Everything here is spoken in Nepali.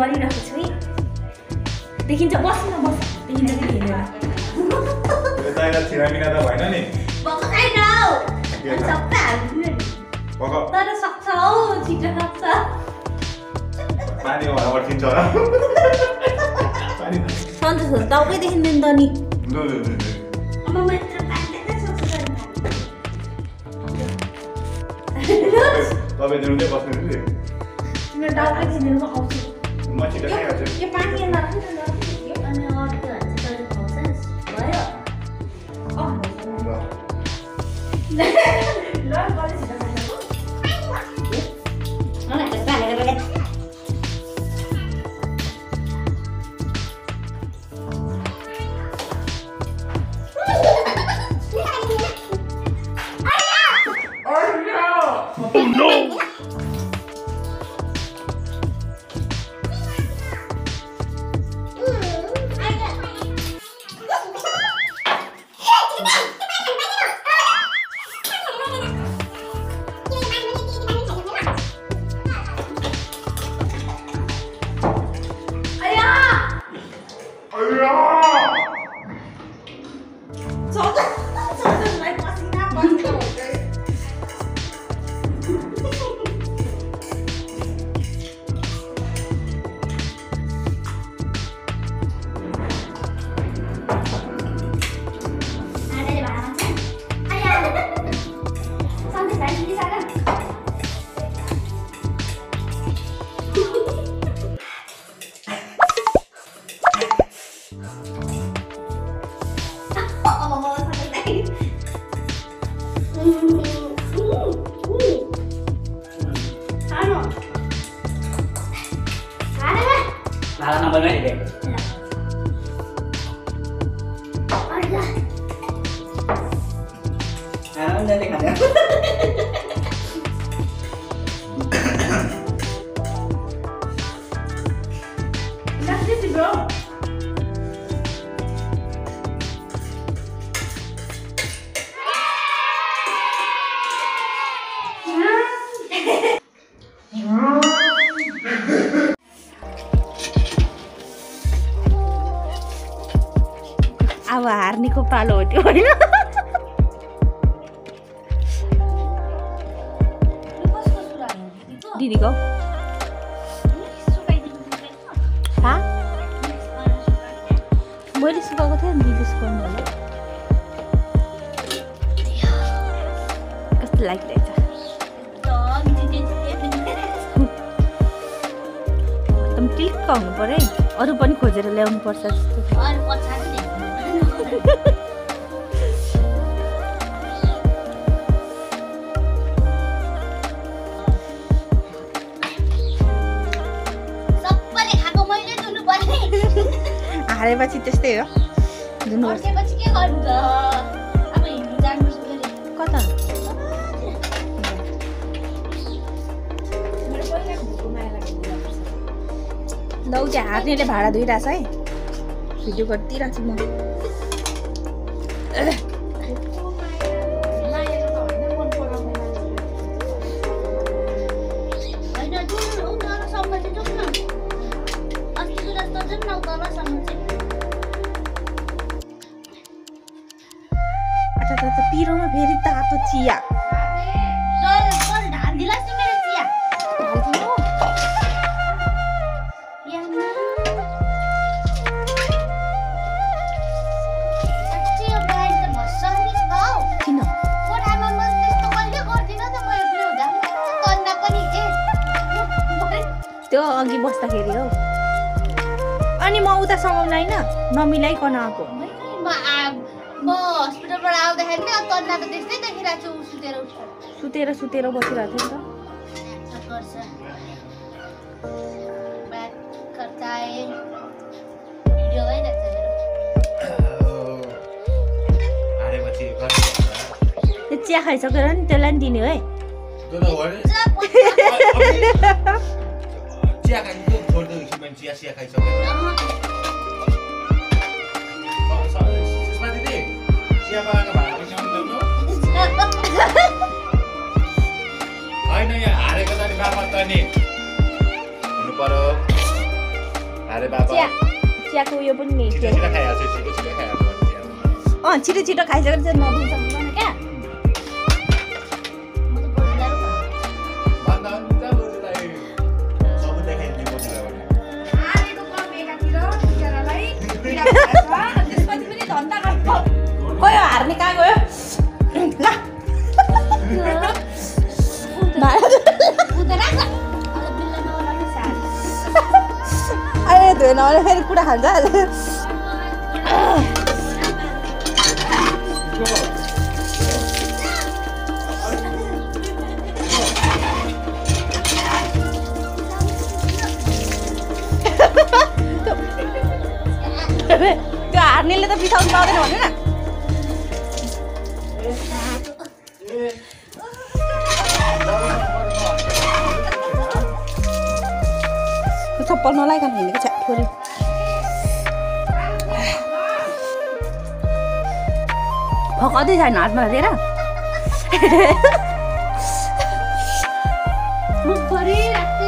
गरिरहेको छु है देखिन्छ बस्नु न बस देखिन्छ कि देखिँदैन यो दाइला छिरामिना त भएन नि बक्क छैन सबै हाल्नु नि बक्क तर सक्छ हौ छिटो सक्छ पानी हराबाट छिन्छ होला पानी सन्तोष टाउकै देखिँदैन त नि अब म यत्रो पानी सक्छु तपाईँ दिनुदै बस्नु नि तिम्रो टाउकै देखिँदैन म आउँछु म छिटो खाइहाल्छु यो पानी यहाँ राख्नु न अनि अर्को हाल्छ तैँले खुवाउँछस् भयो ल कलेज छिटो खाइहाल्छु मलाई त पालेर गए अब हार्नेको पालो हो त्यो होइन दिदीको मैले सुकाएको थिएँ नि दिदी सुकाउनु भयो कस्तो लागिरहेछ एकदम टिक्क हुनु पर्यो है अरू पनि खोजेर ल्याउनु पर्छ जस्तो हारेपछि त्यस्तै हो धुनुपर्छ के गर्नु त अब हिँड्नु जानुपर्छ कता लौ चाहिँ हार्नेले भाडा धोइरहेछ है भिडियो गरिदिइरहेको छु म पिरोमा फेरि तातो चिया त्यो अघि बस्दाखेरि हो अनि म उता सँगाउन होइन नमिलाइकन आएको म हस्पिटलबाट आउँदाखेरि नि तन्ना त त्यस्तै देखिरहेको छु सुतेर बसिरहेको थियो नि त चिया खाइसकेर नि त्यसलाई नि दिने है चियाको उयो पनि नि छिटो छिटो खाइहाल्छु छिटो छिटो खाइहाल्छु छिटो छिटो खाइसकेर चाहिँ नदुई सक्दैन क्या म त बजारु भन्दा हुन्छ बोजूलाई सबुत देखाइदिने बोजूलाई भने आजको कम एकातिर बिचरालाई पीडा भएछ त्यसपछि पनि धन्दा गर्छ गयो हार्ने कहाँ गयो ल उता राख अझ बिल्ला नराख्ने साथ अरे धुएन भने फेरि कुरा खान्छ त्यो हार्नेले त बिसाउनु पाउँदैन भन्नु न चप्पल नलाइकन हिँडेको छ छोरी फकाउँदै छैन हातमा लिएर मुख भरि राख्छ